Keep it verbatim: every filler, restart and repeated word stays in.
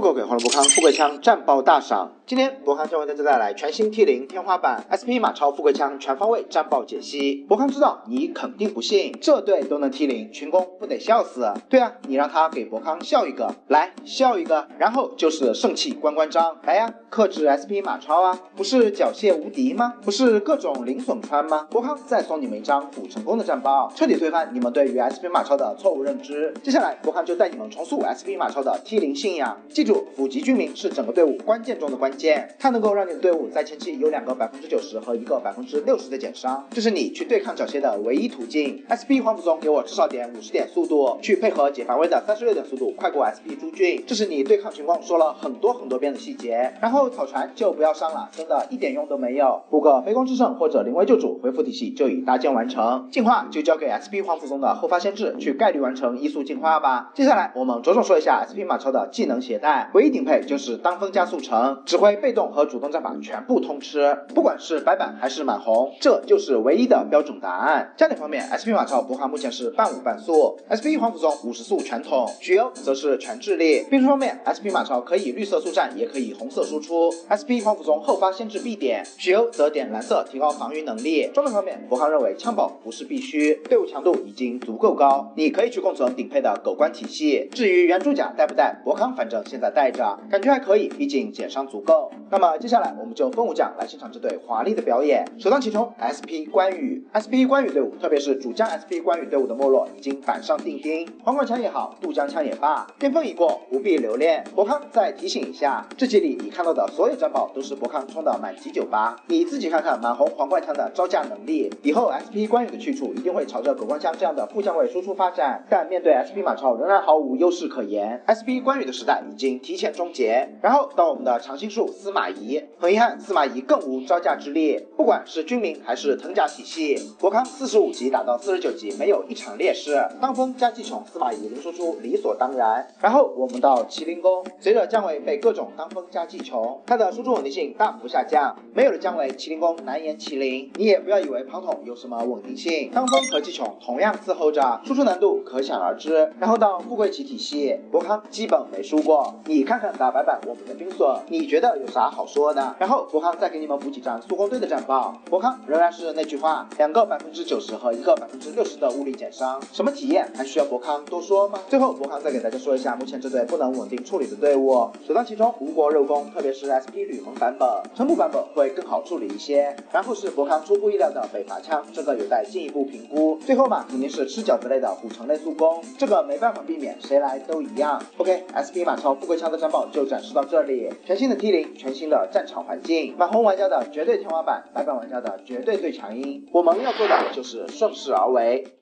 狗给黄了博康富贵枪战报大赏。今天博康将为大家带来全新 T 零 天花板 S P 马超富贵枪全方位战报解析。博康知道你肯定不信，这队都能 T 零，群攻不得笑死？对啊，你让他给博康笑一个，来笑一个，然后就是盛气关关张，来呀，克制 S P 马超啊，不是缴械无敌吗？不是各种零损穿吗？博康再送你们一张辅成功的战报，彻底推翻你们对于 S P 马超的错误认知。接下来博康就带你们重塑 S P 马超的 T 零 信仰。记住，辅级军民是整个队伍关键中的关键，它能够让你的队伍在前期有两个百分之九十和一个百分之六十的减伤，这是你去对抗缴械的唯一途径。S P 黄甫松给我至少点五十点速度，去配合解乏威的三十六点速度，快过 S P 朱俊，这是你对抗群攻说了很多很多遍的细节。然后草船就不要上了，真的一点用都没有。补个飞光之圣或者临危救主，回复体系就已搭建完成。进化就交给 S P 黄甫松的后发先至去概率完成移速进化吧。接下来我们着重说一下 S P 马超的技能携带，唯一顶配就是当风加速成，指挥被动和主动战法全部通吃，不管是白板还是满红，这就是唯一的标准答案。加点方面 ，S P 马超博康目前是半五半速 ，S P 黄甫松五十速全统，许攸则是全智力。兵术方面 ，S P 马超可以绿色速战，也可以红色输出 ，S P 黄甫松后发先至必点，许攸则点蓝色提高防御能力。装备方面，博康认为枪宝不是必须，队伍强度已经足够高，你可以去共存顶配的狗官体系。至于圆珠甲带不带，博康反正现在带着，感觉还可以，毕竟减伤足够。那么接下来我们就分武将来欣赏这对华丽的表演。首当其冲 ，S P 关羽 ，S P 关羽队伍，特别是主将 S P 关羽队伍的没落已经板上钉钉，皇冠枪也好，渡江枪也罢，巅峰已过，不必留恋。博康再提醒一下，这集里你看到的所有战报都是博康冲的满级九八，你自己看看满红皇冠枪的招架能力，以后 S P 关羽的去处一定会朝着狗官枪这样的副将位输出发展，但面对 S P 马超仍然毫无优势可言。S P 关羽的时代已经提前终结。然后到我们的常青树司马懿，很遗憾司马懿更无招架之力，不管是军民还是藤甲体系，博康四十五级打到四十九级没有一场劣势，当风加技宠司马懿零输出理所当然。然后我们到麒麟弓，随着姜维被各种当风加技宠，他的输出稳定性大幅下降，没有了姜维，麒麟弓难言麒麟。你也不要以为庞统有什么稳定性，当风和技宠同样伺候着，输出难度可想而知。然后到富贵骑体系，博康基本没输过，你看看打白板我们的兵损，你觉得有啥好说的？然后博康再给你们补几张速攻队的战报，博康仍然是那句话，两个百分之九十和一个百分之六十的物理减伤，什么体验还需要博康多说吗？最后博康再给大家说一下目前这队不能稳定处理的队伍，首当其冲吴国肉弓，特别是 S P 吕蒙版本，成部版本会更好处理一些。然后是博康出乎意料的北伐枪，这个有待进一步评估。最后嘛，肯定是吃饺子类的虎城类速攻，这个没办法避免，谁来都一样。OK，S P 马超富贵枪的战报就展示到这里，全新的 T 零，全新的战场环境，满红玩家的绝对天花板，白板玩家的绝对最强音，我们要做的就是顺势而为。